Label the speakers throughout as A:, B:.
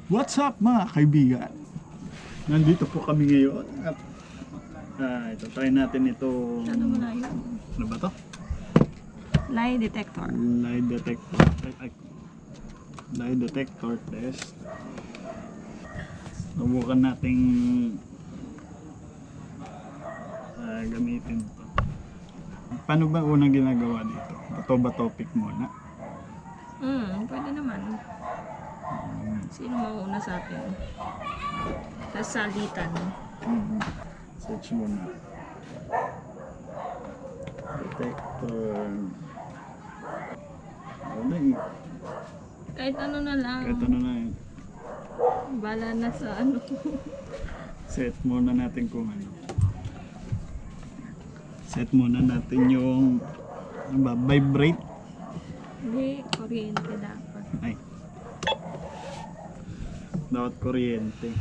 A: What's up mga kaibigan? Nandito po kami ngayon at ito, try natin ito. Ano ba to?
B: Lie detector.
A: Lie detector. Lie detector test. Subukan nating gamitin ito. Paano ba unang ginagawa dito? Bato ba topic muna?
B: Pwede naman. Sino mauna sa atin? Tapos salitan.
A: Search muna. Detector. Ano yun?
B: Kahit ano na lang.
A: Kahit ano na yun.
B: Bala na sa ano.
A: Set muna natin kung ano. Set muna natin yung ano ba? Vibrate.
B: Hindi, kuryente dapat.
A: Ay. Dapat kuryente.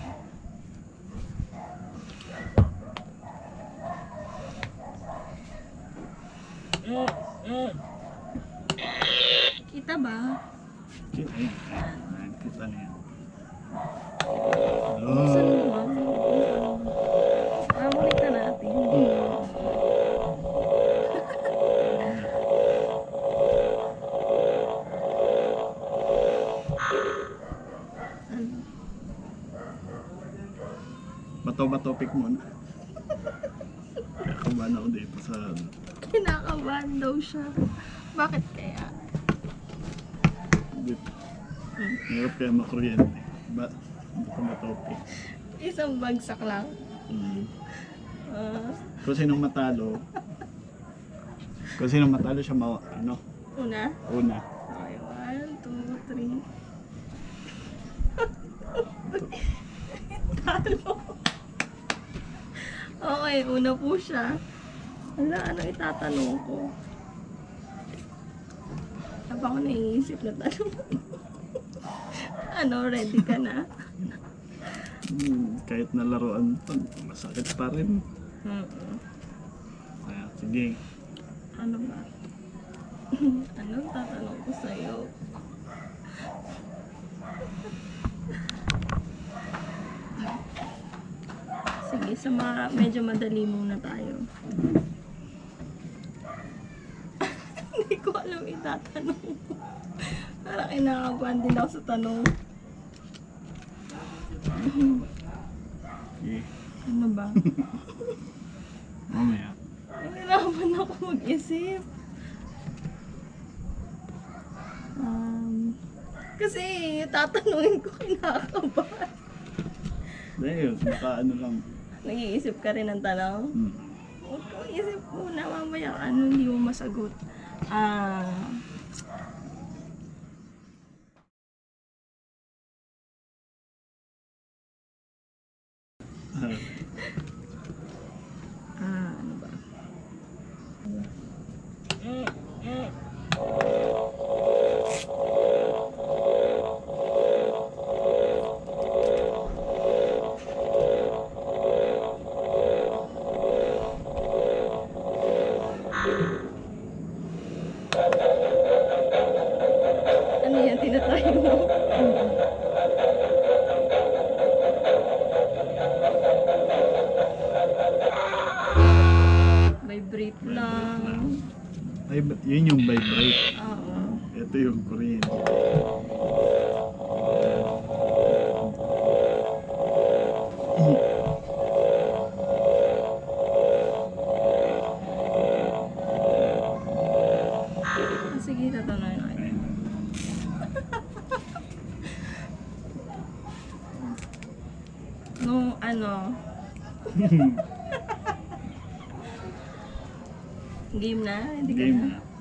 B: Kita ba?
A: Ayan, kita na yan.
B: Buksan mo ba? Paborita natin.
A: Bato ba topic muna? Kinakabahan ako dito sa
B: Kinakabahan daw siya. Bakit kaya?
A: dito. Hirap kaya makuryente. Bato ba topic?
B: Isang bagsak lang.
A: Kung sinong matalo siya ano?
B: Una. Okay, 1, 2, 3. Talo. Okay, una po siya. Wala, ano itatanong ko? Habang ako naiisip na tanong. Ano, ready ka na?
A: Kahit na laruan to, masakit pa rin. Kaya, sige.
B: Ano ba? Anong tatanong ko sa'yo? Sige, sa medyo madali muna tayo. Hindi ko alam itatanong. Parang kinakabahan din ako sa tanong.
A: Okay.
B: Ano ba?
A: Mamaya.
B: Nahirapan ako mag-isip. Kasi tatanungin ko kinakabahan.
A: Dahil, ano lang.
B: Nag-iisip ka rin ng tanong? Huwag ko isip muna, mamaya ano hindi mo masagot. Ano ba? Ano yan? Tinatry mo? Vibrate lang.
A: Ay, yun yung vibrate.
B: Oo.
A: Ito yung kuryente.
B: Sige, tatanungin ako. Nung ano, game na? Hindi ka
A: Game
B: na?
A: na.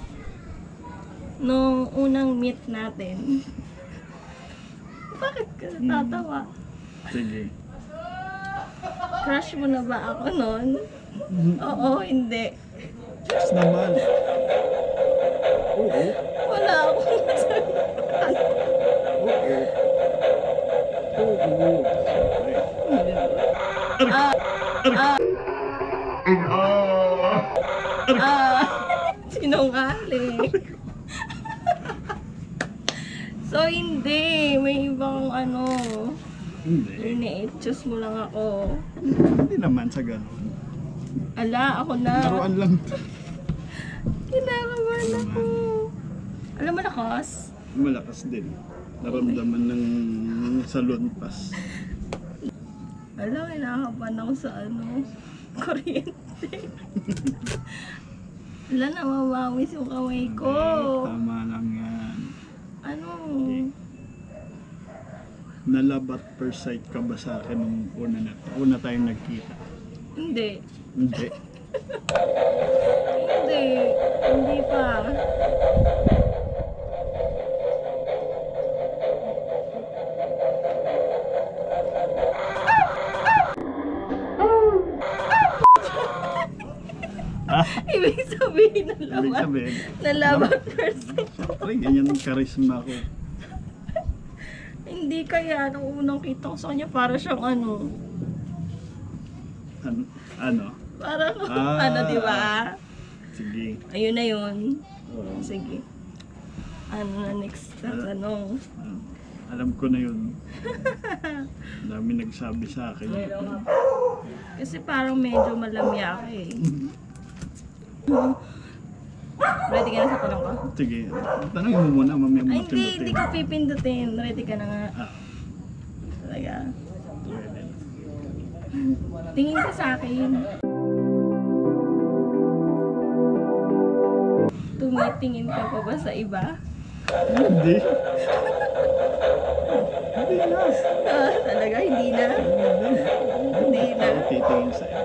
B: Nung unang meet natin, bakit ka natatawa?
A: Sige.
B: Crush mo na ba ako nun? Oo, hindi.
A: Yes naman. Oo.
B: Wala akong masagutan.
A: Oo.
B: Sinungaling. So, hindi. May ibang ano.
A: Hindi.
B: Ini-choose mo lang ako.
A: Hindi naman sa ganun.
B: Ala, ako na.
A: Laruan lang.
B: Kinakabahan ako. Alam mo, lakas?
A: Malakas din. Naramdaman ng salon pass.
B: Alam, kinakabahan ako sa ano, kuryente. Wala, namamawis yung kamay ko.
A: Tama lang yan.
B: Ano?
A: Nalabat first sight ka ba sa akin nung una tayong nagkita?
B: Hindi.
A: Hindi.
B: Hindi. Hindi pa. Ibig sabihin na
A: Ibig
B: laban.
A: sabihin,
B: Nalaban first.
A: siyempre, ganyan ang charisma ko.
B: Hindi kaya, nung unang kita ko sa kanya, para siyang ano.
A: Ano?
B: Parang
A: Ah.
B: ano, di ba?
A: Sige.
B: Ayun na yun.
A: Oo.
B: Sige. Ano na next na tanong?
A: Alam ko na yun. Dami nagsabi sa akin.
B: Kasi parang medyo malamya ka eh. Ready ka na sa tanong ko?
A: Sige, tanongin mo muna, mamaya mo
B: Ay, hindi ko pipindutin. Ready ka na nga.
A: Ah,
B: Talaga.
A: pwede.
B: Tingin ka sa akin. Tumitingin ka pa ba sa iba?
A: Hindi. Hindi na.
B: Ah, talaga, hindi na. Hindi na.
A: Ako titingin sa'yo.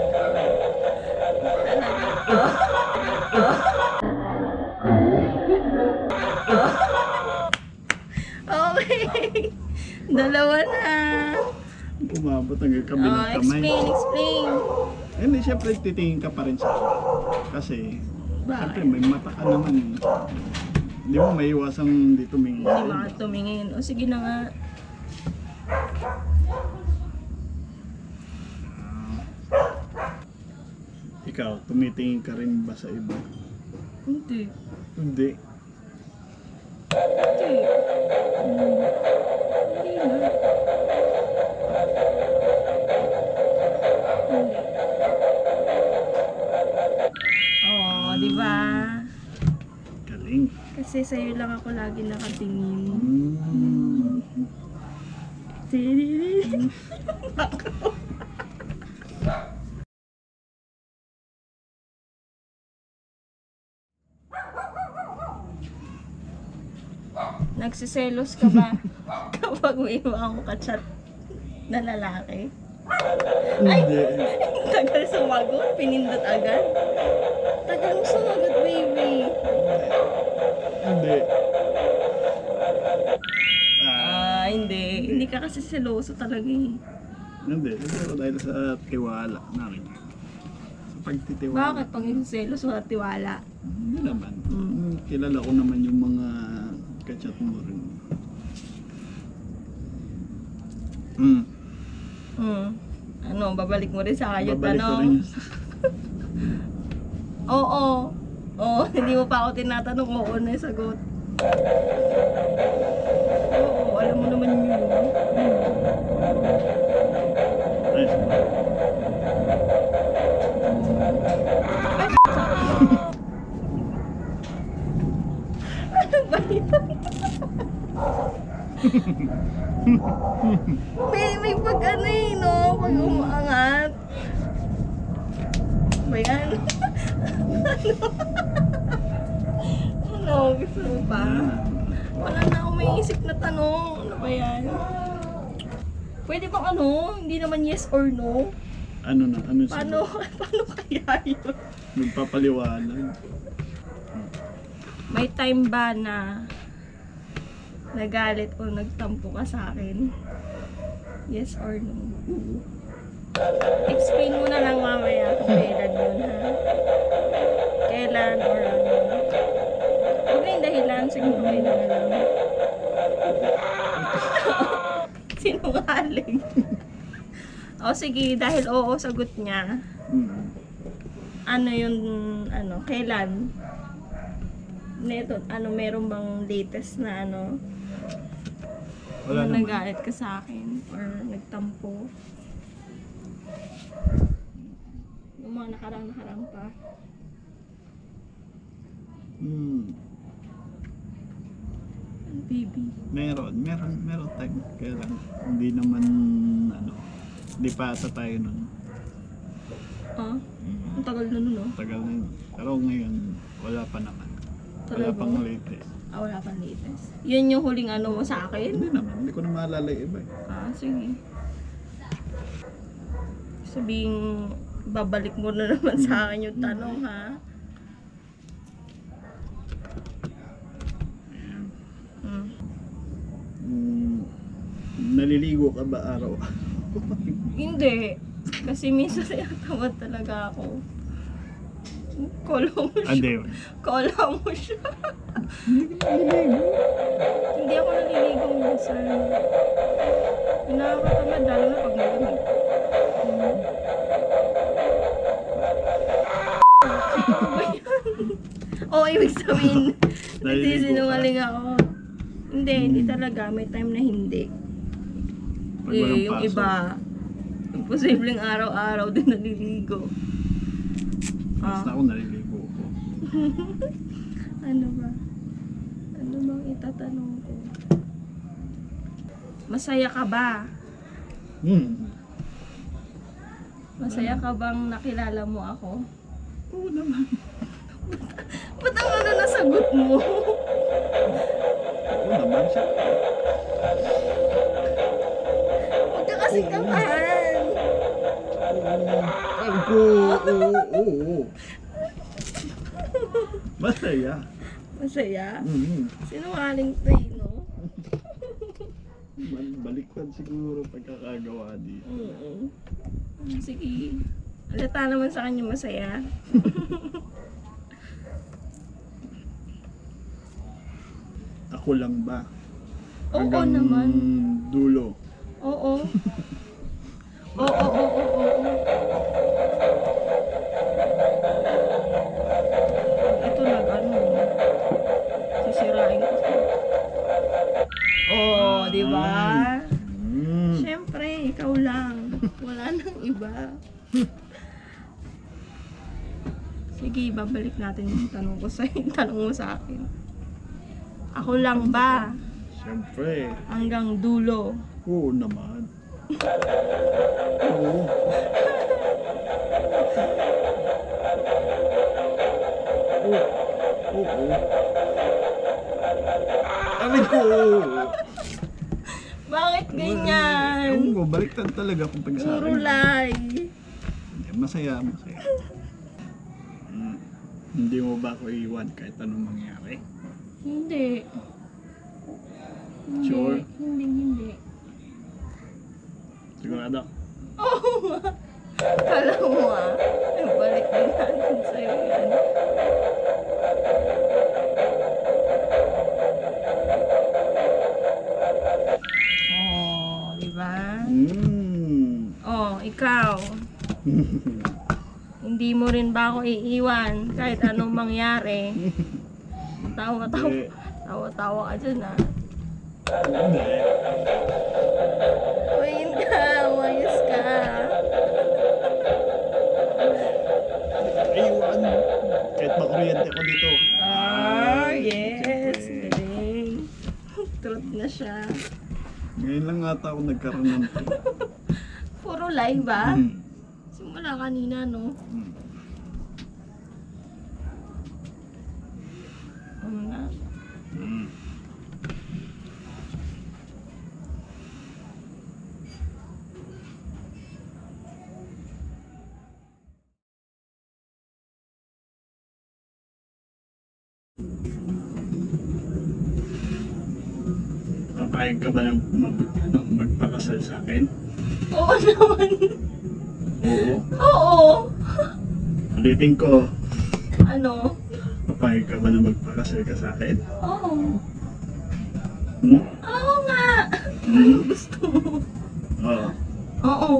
B: Okay. Dalawa na.
A: Umabot hanggang kabilang
B: Oh,
A: kamay.
B: explain.
A: Hindi, syempre titingin ka pa rin sa akin. Kasi, syempre
B: Bakit?
A: may mata ka naman. Hindi mo maiwasang di tumingin.
B: Hindi makatumingin. O sige na nga.
A: Ikaw, tumitingin ka rin ba sa iba?
B: Hindi.
A: Hindi.
B: Hindi. Hindi na. Hindi. Oh, di ba?
A: Galing.
B: Kasi sa'yo lang ako lagi nakatingin.
A: Mm.
B: Tiriri. Nagsiselos ka ba kapag may mga ka-chat na lalaki?
A: Hindi.
B: Tagal sumagot, pinindot agad. Tagal mo sumagot, baby.
A: Hindi.
B: Hindi. Hindi ka kasi seloso talaga eh.
A: Hindi. Siguro dahil sa tiwala namin. Sa pagtitiwala.
B: Bakit pag selos wala tiwala?
A: Hindi naman.
B: Mm.
A: Kilala ko naman yung mga kachat mo rin. Mm.
B: Ano, babalik mo rin sa akin yung
A: Babalik ko
B: tanong?
A: rin yun.
B: Oo. Oo, hindi mo pa ako tinatanong. Oo na yung sagot. Oo, alam mo naman yun.
A: Ayos ba?
B: Ano ba yun? may pag ano eh, no? Pag umaangat. Ba yan? Ano? Gusto mo pa? Wala na akong may isip na tanong. Ano ba yan? Pwede bang ano? Hindi naman yes or no?
A: Ano na? Ano siya?
B: Paano kaya yun?
A: Magpapaliwanag.
B: May time ba na nagalit o nagtampo ka sa akin? Yes or no? Explain mo na lang mamaya kung kailan yun, ha? Kailan or ano? Huwag na yung dahilan, siguro kailan na lang. Sinungaling. O sige, dahil oo, sagot niya.
A: Mm.
B: Ano yun, ano, kailan? Neto, meron bang latest na
A: Wala
B: na
A: naman.
B: nagalit ka sa akin or nagtampo? Yung mga nakarang pa. Baby.
A: Meron time. Kaya lang, hindi naman, hindi pa ata tayo nun.
B: Ang tagal na nun, no?
A: Tagal na yun. Pero ngayon, wala pa naman. Wala
B: Talaga?
A: pang latest.
B: Wala pang latest. Yun yung huling mo sa akin?
A: Hindi naman, hindi ko na maalala yung iba eh.
B: Sige. Sabing, babalik mo na naman sa akin yung tanong, ha?
A: Naliligo ka ba araw?
B: Hindi. Kasi minsan natatamad talaga ako. Kala mo siya.
A: Hindi.
B: Kala mo siya.
A: Hindi ka naliligo.
B: Hindi ako naliligo minsan. Nakakatamad lalo na pag malamig. Ano ba yan? Ibig sabihin, nagsisinungaling ako. Hindi talaga. May time na hindi.
A: Pag walang
B: Yung
A: pasok.
B: iba, imposibleng araw-araw din naliligo.
A: Basta ako naliligo ko.
B: Ano ba? Ano bang itatanong ko? Masaya ka ba? Masaya ka bang nakilala mo ako?
A: Oo naman.
B: Ba't ang nasagot mo?
A: Oo naman siya.
B: Huwag ka kasi kapahan.
A: Oo. Masaya.
B: Masaya?
A: Mm-hmm.
B: Sinungaling to no?
A: Baliktad siguro pagkakagawa dito.
B: Sige. Alata naman sa kanya masaya.
A: Ako lang ba?
B: Oo naman.
A: Dulo.
B: Oo. Oo. Ito sisirain ko. Di ba? Siyempre, ikaw lang. Wala nang iba. Sige, babalik natin yung tanong mo sa akin. Ako lang ba?
A: Siyempre.
B: Hanggang dulo.
A: Oo naman. Oo. Oo. Aray ko!
B: Bakit ganyan?
A: Ewan ko, baliktad talaga kung pag sa
B: Puro
A: akin.
B: lie.
A: Masaya. Hindi mo ba ako iiwan kahit anong mangyari?
B: Hindi.
A: Sure?
B: Hindi.
A: Sigurado?
B: Oo nga. Kala mo balik din natin sa'yo yan. Diba? Ikaw. Hindi mo rin ba ako iiwan kahit anong mangyari? Tawa-tawa ka dyan
A: Hindi.
B: Umayin ka, umayos ka.
A: Iwan. Kahit makuryente ako dito.
B: Yes.
A: Siyempre.
B: Galing. Truth na siya.
A: Ngayon lang ata ako nagkaroon ng
B: Puro lie ba? Simula kanina, no? Na.
A: Papayag ka ba ng magpakasal sa akin?
B: Oo naman.
A: Oo.
B: Oo.
A: Ulitin ko.
B: Ano?
A: Papayag ka ba na magpakasal ka sa akin?
B: Oo. Oo nga. Ano gusto mo?
A: Oo.
B: Oo.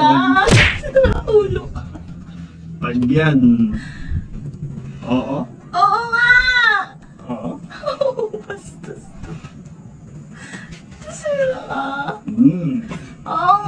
B: Ah! Ulo.
A: Pag yan. Oo.
B: Oo nga!
A: Oo.
B: Oo, bastos to. Sira ka.
A: Hmm.
B: Oo